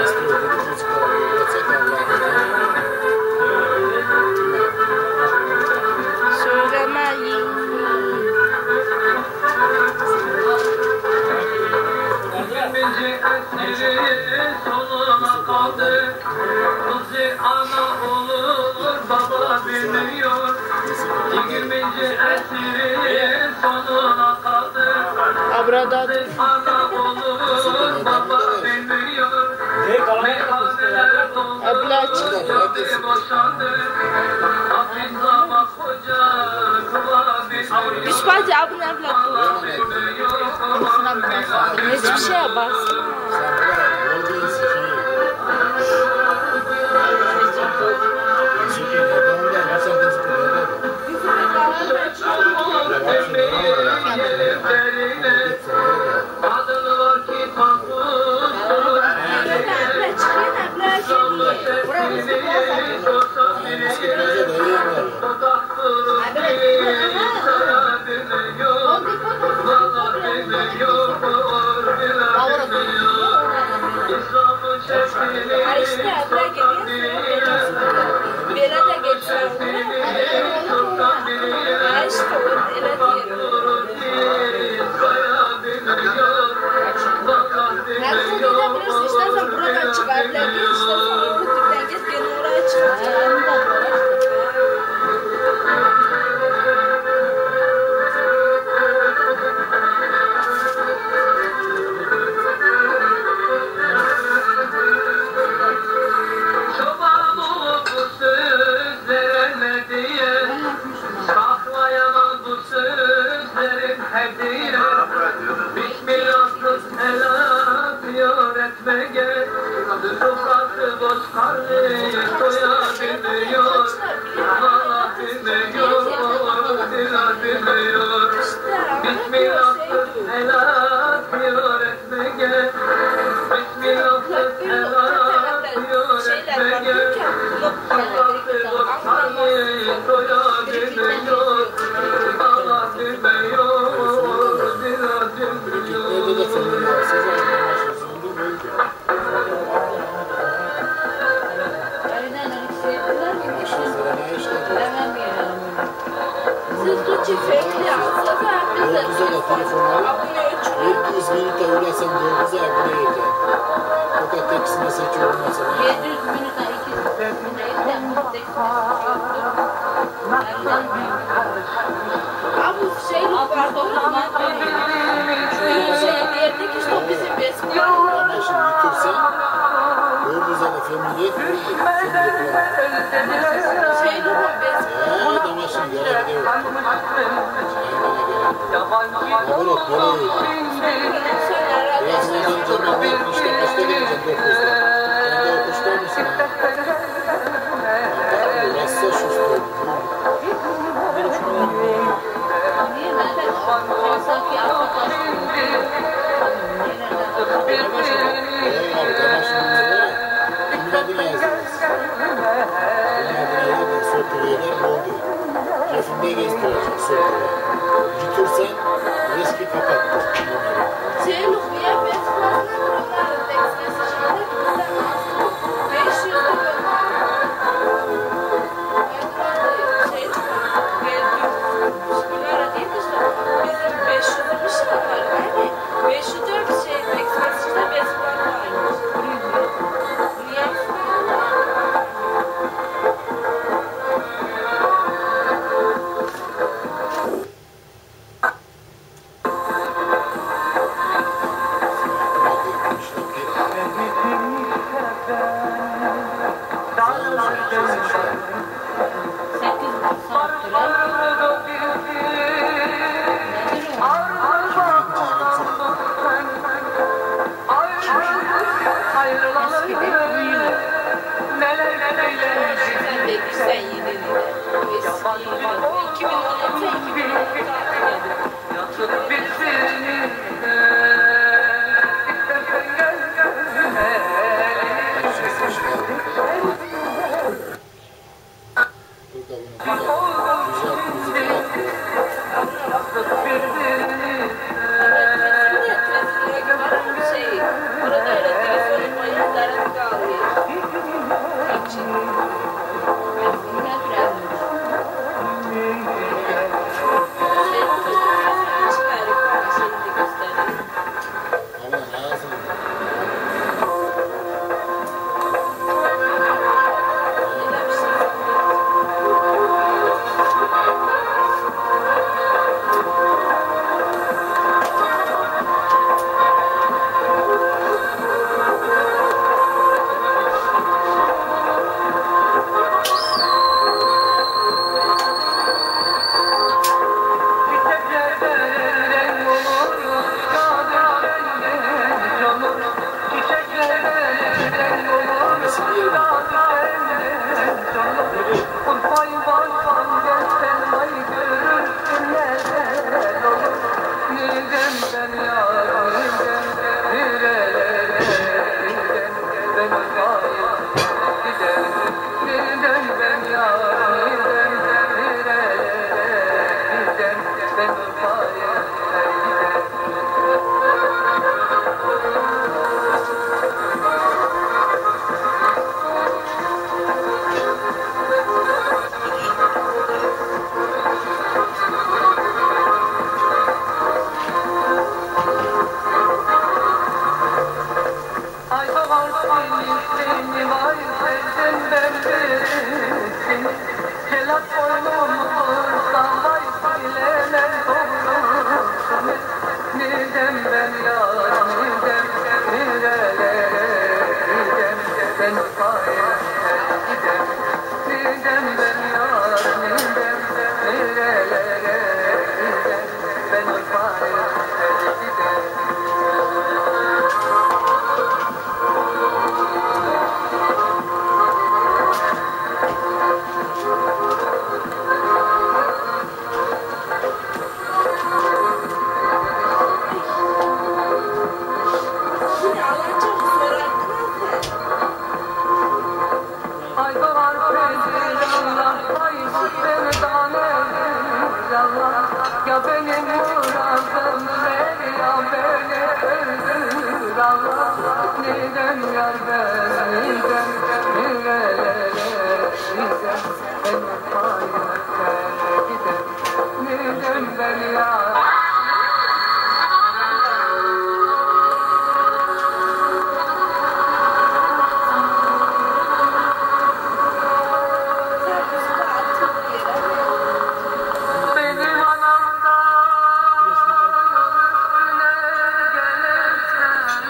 Sonuna kaldı. Kızı ana olur, baba bilmiyor. 20. esiri sonuna kaldı. Kızı ana olur, baba bilmiyor. Meyhaneler doldu, boşandı. Hafizama koca, kıva bilmiyor. Büşbacı abone evlat. Hiçbir şey yaparsın. ben yarimden nerelere giden ben gayet giden birden ben yarimden nerelere giden ben gayet giden. Ay baban seni var sevdim ben seni. Celak boynumu vursam vay bilemem doğrusunu. Nidem ben yarim nidem nerelere gidem ben gayet gidem. Nidem ben yarim nidem nerelere gidem ben gayet gidem. Ay doğar Allah, ay bu sevdan Allah. Ya benim muradım ver, ya beni öldür Allah. Neden yar ben, neden nerelere gidem, ben hayata gidem. Neden ben yar. Benim anamdan üstüne gelirsen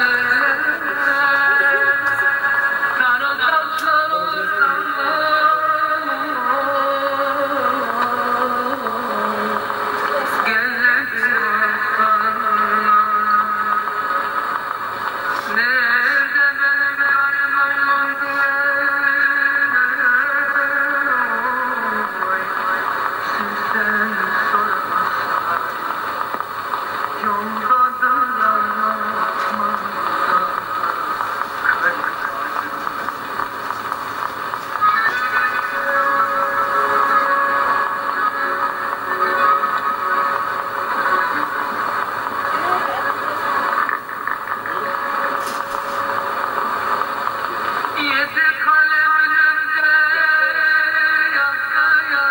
kara taşlarından gelirsen nerede benim yarım sizden sormazsan yoldadır anlatmazsan yedi kalemlerinde yazdı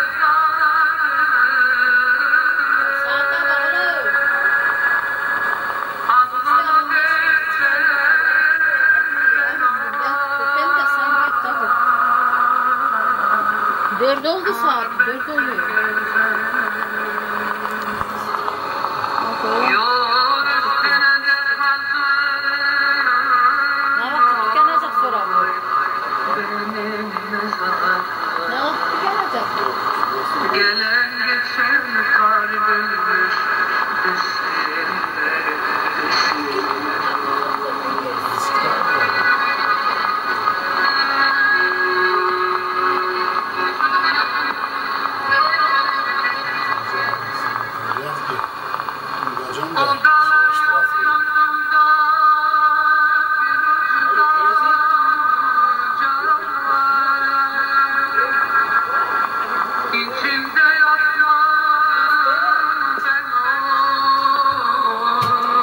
aklına geçen Dört oldu saat. Dört oluyor. yol üstüne de kaldı Ne vakit tükenecek sonra? benim mezarım. Ne vakit tükenecek? Gelen geçen kalbimmiş desinler, desinler. Oldu